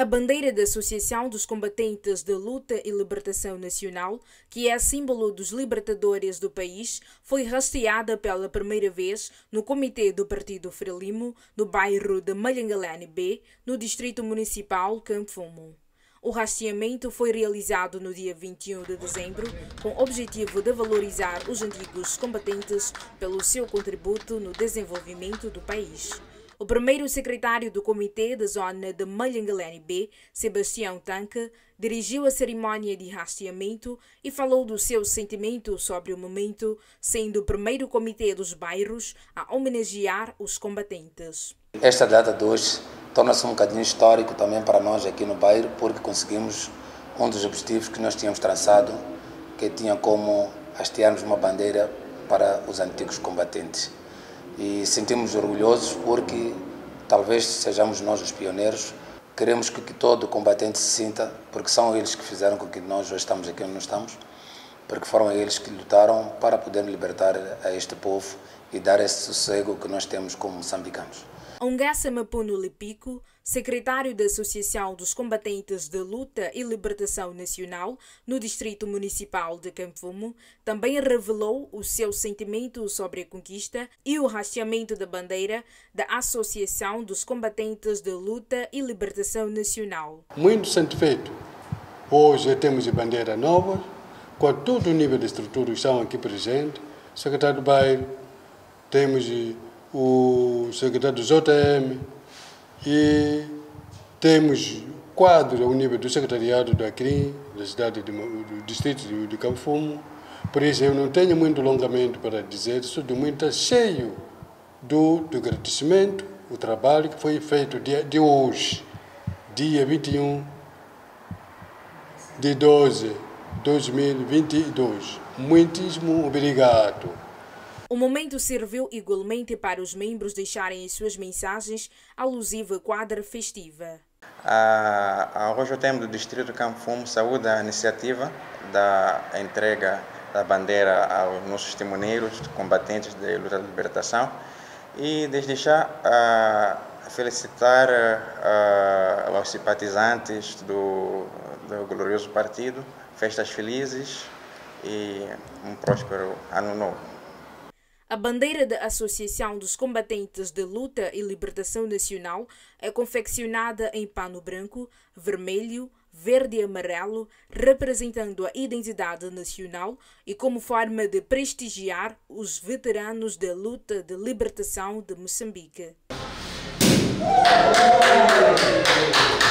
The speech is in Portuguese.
A bandeira da Associação dos Combatentes da Luta e Libertação Nacional, que é símbolo dos libertadores do país, foi hasteada pela primeira vez no Comitê do Partido Frelimo, no bairro de Malhangalane B, no Distrito Municipal Campo Fumo. O hasteamento foi realizado no dia 21 de dezembro, com o objetivo de valorizar os antigos combatentes pelo seu contributo no desenvolvimento do país. O primeiro secretário do Comitê da Zona de Malhangalane B, Sebastião Tanque, dirigiu a cerimónia de hasteamento e falou do seu sentimento sobre o momento, sendo o primeiro comitê dos bairros a homenagear os combatentes. Esta data de hoje torna-se um bocadinho histórico também para nós aqui no bairro, porque conseguimos um dos objetivos que nós tínhamos traçado, que tinha como hastearmos uma bandeira para os antigos combatentes. E sentimos orgulhosos porque talvez sejamos nós os pioneiros. Queremos que todo combatente se sinta, porque são eles que fizeram com que nós hoje estamos aqui onde nós estamos, porque foram eles que lutaram para poder libertar a este povo e dar esse sossego que nós temos como moçambicanos. Ongassa Mapuno Lipico, secretário da Associação dos Combatentes de Luta e Libertação Nacional no Distrito Municipal de Campo Fumo, também revelou o seu sentimento sobre a conquista e o hasteamento da bandeira da Associação dos Combatentes de Luta e Libertação Nacional. Muito satisfeito. Hoje temos a bandeira nova, com todo o nível de estrutura que estão aqui presentes, secretário do bairro, temos o secretário do JM e temos quadros ao nível do secretariado do ACRIM, da cidade do distrito de Campo Fumo. Por isso eu não tenho muito alongamento para dizer, estou muito cheio do agradecimento, o trabalho que foi feito de hoje, dia 21 de 12 de 2022. Muitíssimo obrigado. O momento serviu igualmente para os membros deixarem as suas mensagens alusivas à quadra festiva. A ROJTM do Distrito de Campo Fumo saúda a iniciativa da entrega da bandeira aos nossos timoneiros, combatentes da luta de libertação, e desde já felicitar aos simpatizantes do glorioso partido, festas felizes e um próspero ano novo. A bandeira da Associação dos Combatentes de Luta e Libertação Nacional é confeccionada em pano branco, vermelho, verde e amarelo, representando a identidade nacional e como forma de prestigiar os veteranos da luta de libertação de Moçambique.